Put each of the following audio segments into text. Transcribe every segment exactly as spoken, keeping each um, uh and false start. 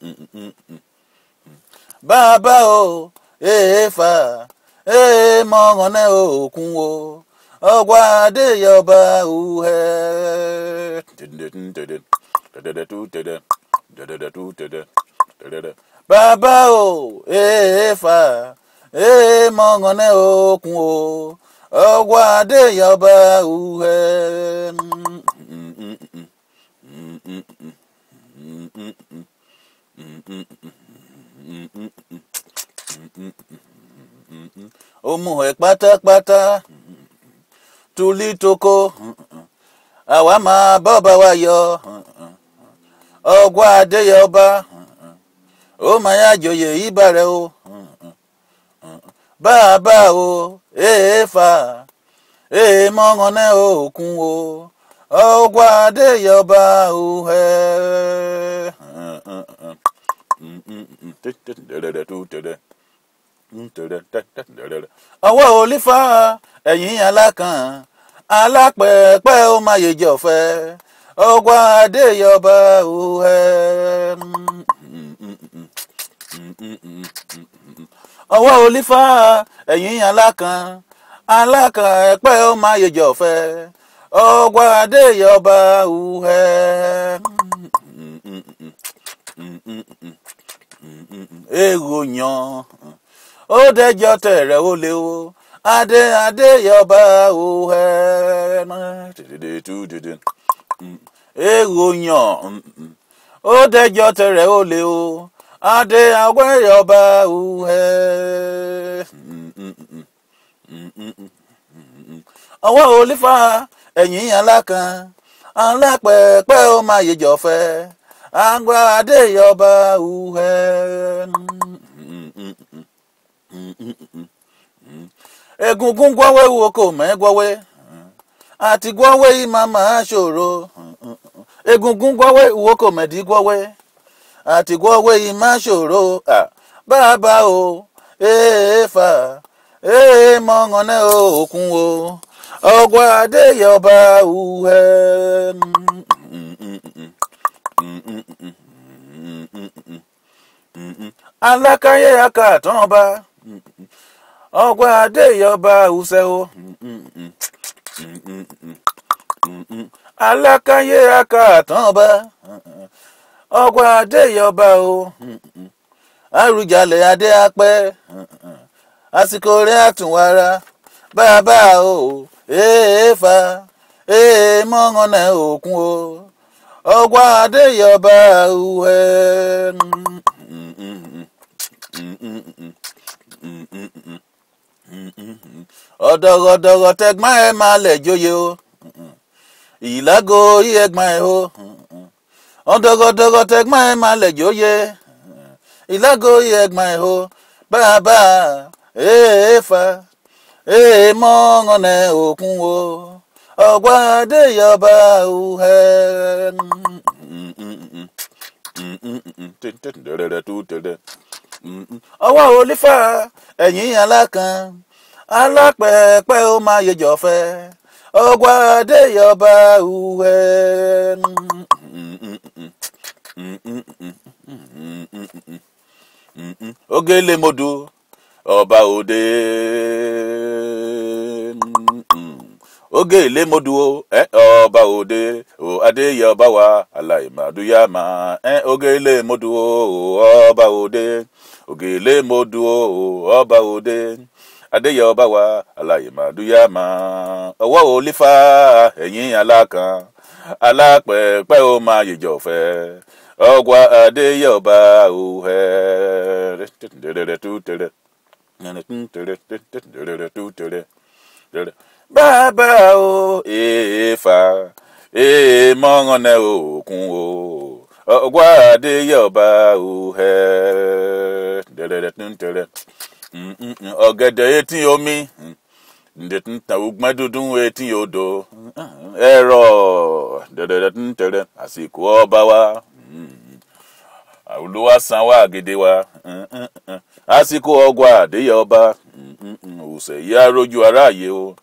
bàbá o èèfà èèmọ̀rànẹ́ òkun o Ogwa Adeyeoba Uhe. Bàbá o èèfà èèmọ̀rànẹ́ òkun o Ogwa Adeyeoba Uhe. Omuhe pátápátá tuli toko àwa máa bọ́ba wa yọ Ogwa Adeyeoba ó máa yá joyè ìbàrẹ̀ o bàbá o èèfà èèmọ̀rànẹ́ òkun o Ogwa Adeyeoba Uhe. Ọwọ́ olífà ẹ̀yìn alákan alápẹ̀pẹ̀ ó máa yèjì ọ̀fẹ́ Ogwa Adeyeoba Uhe. Ọwọ́ olífà ẹ̀yìn alákan alákan ẹ̀pẹ́ ó máa yèjì ọ̀fẹ́ Ogwa Adeyeoba Uhe. Èrò yan ó dẹjọ́ tẹ̀rẹ̀ ó lé o Adé Adeyeoba Uhe. Èrò yan ó dẹjọ́ tẹ̀rẹ̀ ó lé o Adé Adeyeoba Uhe. Ọwọ́ olífà ẹ̀yìn alákan alápẹ̀pẹ̀ ó máa yèjì ọ̀fẹ́ Ogwa Adeyeoba Uhe. Egungun gbọ́wé wo kò mẹ́ gbọ́wé àti gbọ́wé yìí máa máa ṣòro. Egungun gbọ́wé wo kò mẹ́dí gbọ́wé àti gbọ́wé yìí máa ṣòro. Bàbá o èèfà èèmọ̀rànẹ́ òkun o Ogwa Adeyeoba Uhe. Alákáyé akàtàn ọba Ogwa Adeyeoba Use o. Alákáyé akàtàn ọba Ogwa Adeyeoba o. Àrùjalè adé apẹ́ àsìkò rẹ̀ àtúnwárá bàbá o èèfà èèmọ̀rànẹ́ òkun o Ogwa Adeyeoba Uhe. Ọ̀dọ̀gọ̀dọ̀gọ̀ tẹ̀gbọ́n ẹ máa lẹ̀ jóye o ìlágo yí ẹ̀gbọ́n ẹ o. Ọ̀dọ̀gọ̀dọ̀gọ̀ tẹ̀gbọ́n ẹ máa lẹ̀ jóye ìlágo yí ẹ̀gbọ́n ẹ o. Bàbá èèfà èèmọ̀rànẹ́ òkun o Ogwa Adeyeoba Uhe. Ọwọ́ olífà ẹ̀yìn alákan alápẹ̀pẹ̀ ó máa yèjì ọ̀fẹ́ Ogwa Adeyeoba Uhe. Ogele modu ọba òde Ogele modu o eh ọba òde o Adeyeoba wa alaimadu-yama eh ogele modu o ọba òde Ogele modu o ọba òde Adeyeoba wa alaimadu-yama. Ọwọ́ olífà ẹ̀yìn alákan alápẹ̀pẹ̀ ó máa yèjì ọ̀fẹ́ Ogwa Adeyeoba Uhe. Bàbá o èèfà èèmọ̀rànẹ́ òkun o Ogwa Adeyeoba Uhe. Ọ̀gẹ̀dẹ̀ etí omi ndẹ̀túntà ugbọ́n dúdún etí odò ẹ̀rọ àsìkò ọba wa Olúwa san wá gèdè wa àsìkò Ogwa Adeyeoba òsè yí arójú aráàyè o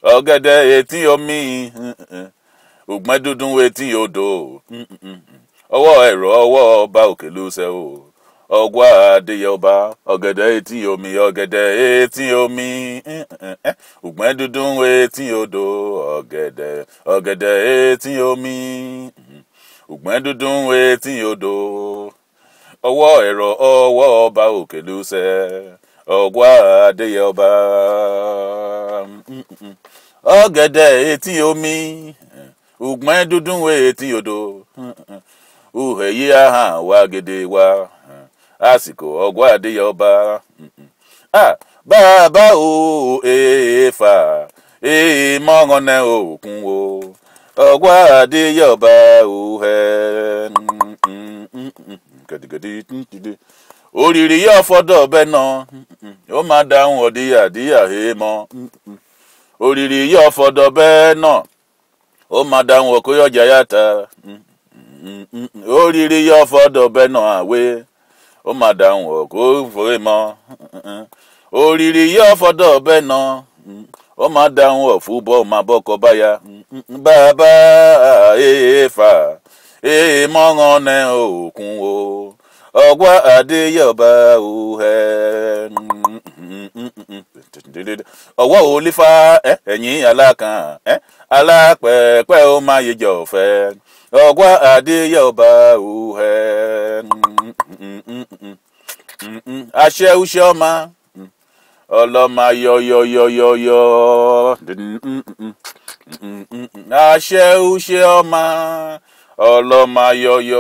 ọ̀gẹ̀dẹ̀ etí omi ugbọ́n dúdún etí odò ọwọ́ ẹ̀rọ ọwọ́ ọba Okeluse o Ogwa Adeyeoba ọ̀gẹ̀dẹ̀ etí omi ọ̀gẹ̀dẹ̀ etí omi ògbẹ́ dúdún etí odò ọ̀gẹ̀dẹ̀ ọ̀gẹ̀dẹ̀ etí omi ògbẹ́ dúdún etí odò ọwọ́ ẹ̀rọ ọwọ́ ọba Okeluse Ogwa Adeyeoba ọ̀gẹ̀dẹ̀ etí omi ògbẹ́ dúdún etí odò uhe yi aha wa gede wa àsìkò Ogwa Adeyeoba ah baba o efa e mongone okun o Ogwa Adeyeoba uhe gadi oriri yo fodo be no o ma dahun odiya diya he mo oriri yo fodo be no o ma dahun okoyo jayata oriri yo fodo be no awe o ma dahun oko fore mo oriri yo fodo be no o ma dahun ofubo ma boko baya baba efa e mo ngone okun o Ogwa Adeyeoba uhe ọwọ́ olífà ẹ̀yìn alákan alápẹ̀pẹ̀ ó máa yẹjọ fẹ́ Ogwa Adeyeoba uhe àṣẹ uṣẹ́ ọmọ ọlọ́mọ yọyọyọyọyọ àṣẹ uṣẹ́ ọmọ ọlọ́mọ yọyọ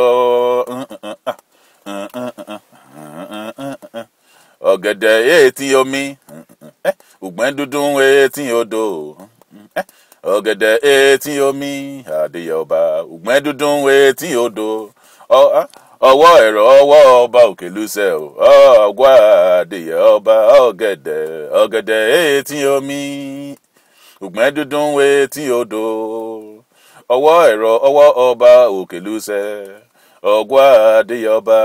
ọ̀gẹ̀dẹ̀ etí omi ògbẹ́ dúdún etí odò ọ̀gẹ̀dẹ̀ etí omi Adeyeoba ògbẹ́ dúdún etí odò ọwọ́ ẹ̀rọ ọwọ́ ọba Okeluse Ogwa Adeyeoba ọ̀gẹ̀dẹ̀ ọ̀gẹ̀dẹ̀ etí omi ògbẹ́ dúdún etí odò ọwọ́ ẹ̀rọ ọwọ́ ọba Okeluse Ogwa Adeyeoba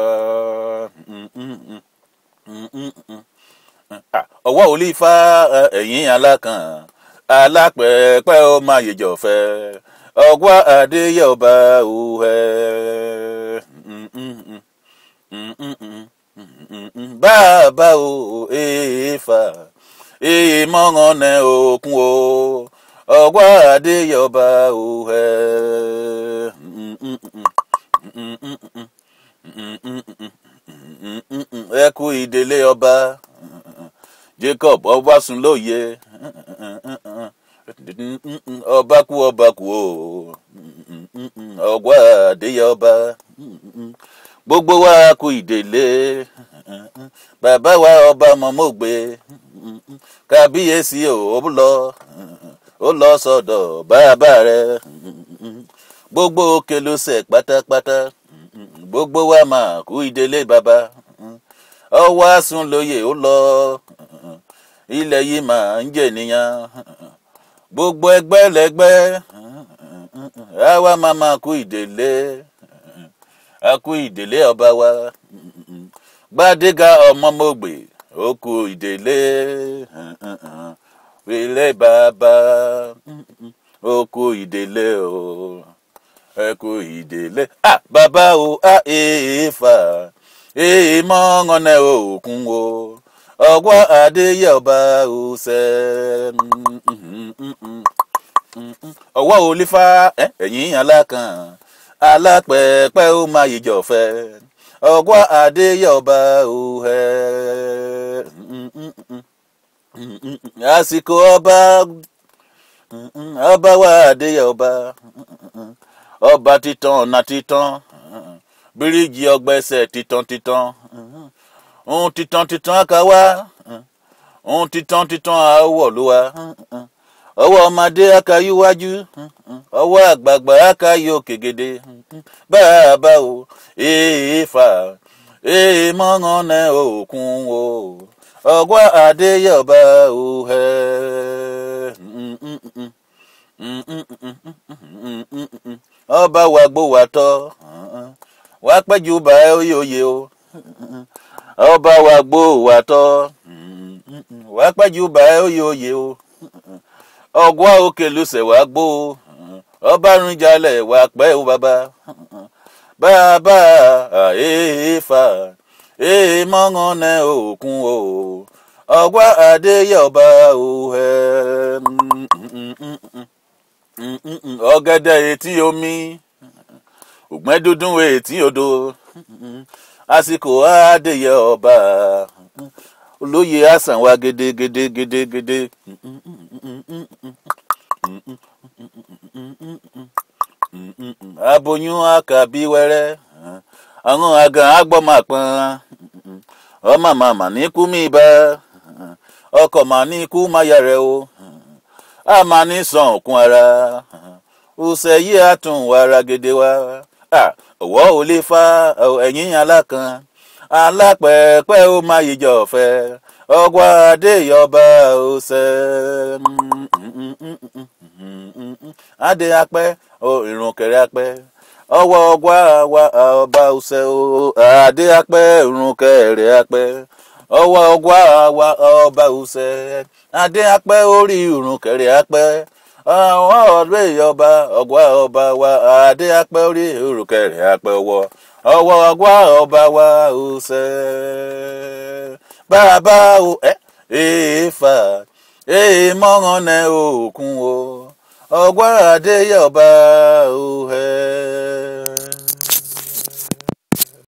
ọwọ́ olífà ẹ̀yìn alákan alápẹ̀pẹ̀ ó máa yẹjọ fẹ́ Ogwa Adeyeoba uhe bàbá o efa e mongone okun o Ogwa Adeyeoba uhe ẹ kú ìdílé ọba Jacob ọba sùn lóye ọba kú ọba kú o Ogwa Adeyeoba gbogbo wa kú ìdílé bàbá wa ọba mọ̀mọ́gbé kábíyèsí o ó lọ ó lọ sọ́dọ̀ bàbá rẹ̀ gbogbo Okeluse pátápátá gbogbo wa máa kú ìdílé bàbá ọwọ́ sùn lóye ó lọ ilẹ̀ yìí máa ń jẹ́ nìyàn gbogbo ẹgbẹ́ lẹ́gbẹ́ àwa máa máa kú ìdílé a kú ìdílé ọba wa Gbádégà ọmọ mọ̀gbé ó kú ìdílé ilé bàbá ó kú ìdílé o ẹ kú ìdílé ah bàbá o ah efa e mongone okun o Ogwa Adeyeoba use ọwọ́ olífà ẹ̀yìn alákan alápẹ̀pẹ̀ ó máa yẹjọ fẹ́ Ogwa Adeyeoba uhe àsìkò ọba ọba wa Adeyeoba ọba titan ọ̀nà titan bíríìjì ọgbẹ́sẹ̀ titan titan ohun titan titan akawa ohun titan titan àwọ̀ ló wa ọwọ́ ọmọdé akayíwájú ọwọ́ àgbààgbà akayọ kègede bàbá o èèfà èèmọ́ngànnẹ òkun o Ogwa Adeyeoba uhe ọba wa gbó wa tọ́ wá pẹ́jù bá oyè o ọba wa gbó wa tọ́ wá pẹ́jù bá oyè o Ogwa Okeluse wa gbó ọba Aujale wa pẹ́ o bàbá bàbá àyèfà èèmọ́ngànnẹ òkun o Ogwa Adeyeoba Uhe ọ̀gẹ̀dẹ̀ etí omi ògbẹ́ dúdún etí odò àsìkò Adeyeoba olóyè àsàn wa gèdè gèdè gèdè gèdè aboyún àkàbí wẹ́rẹ́ àwọn àgàn agbọ́màpọ̀n ọmọ màmá ní kú mi bá ọkọ̀ mà ní kú máyà rẹ̀ o a máa ní sàn òkun ara ọ̀sẹ̀ yìí àtún wàrà gèdè wa ọwọ́ ò lè fa ẹ̀yìn alákan alápẹ̀pẹ̀ ó máa yíjọ ọ̀fẹ́ Ogwa Adeyeoba ọ̀sẹ̀ adé apẹ́ irun kẹrẹ apẹ́ ọwọ́ Ogwa ọba ọ̀sẹ̀ adé apẹ́ irun kẹrẹ apẹ́ ọwọ́ Ogwa ọba ọ̀sẹ̀ adé apẹ́ orí irun kẹrẹ apẹ́ ọwọ́ Adeyeoba Ogwa ọba wa adé apẹ́ orí irun kẹrẹ apẹ́ ọwọ́ ọwọ́ Ogwa ọba wa ọ̀sẹ̀ bàbá o ẹ èèfà èèmọ́ngànnẹ òkun o Ogwa Adeyeoba Uhe.